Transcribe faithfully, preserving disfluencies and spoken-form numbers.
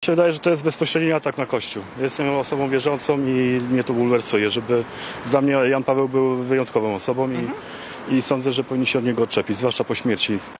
Mi się wydaje, że to jest bezpośredni atak na Kościół. Jestem osobą wierzącą i mnie to bulwersuje, żeby dla mnie Jan Paweł był wyjątkową osobą i, i sądzę, że powinni się od niego odczepić, zwłaszcza po śmierci.